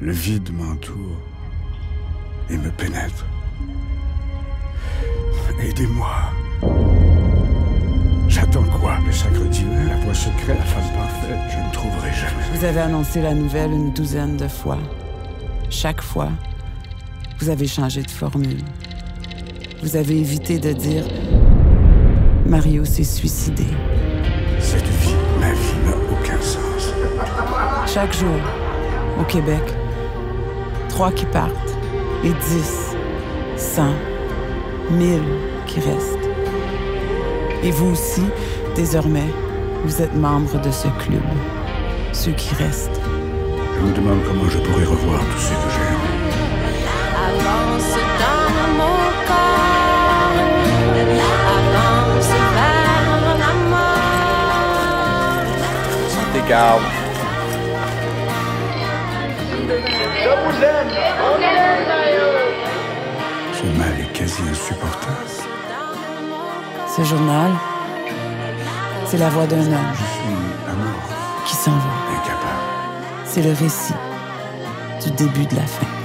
Le vide m'entoure et me pénètre. Aidez-moi. J'attends quoi? Le sacre divin, la voie secrète, la femme parfaite. Je ne trouverai jamais. Vous avez annoncé la nouvelle une douzaine de fois. Chaque fois, vous avez changé de formule. Vous avez évité de dire « Mario s'est suicidé ». Cette vie, ma vie n'a aucun sens. Chaque jour, au Québec, 3 qui partent et 10, 100, 1000 qui restent. Et vous aussi, désormais, vous êtes membre de ce club, ceux qui restent. Je me demande comment je pourrais revoir tous ceux que j'aime. Avance dans mon corps, avance vers la mort. Des gardes. Je vous aime. Ce mal est quasi insupportable. Ce journal, c'est la voix d'un homme Je suis à mort, qui s'en va. incapable. C'est le récit du début de la fin.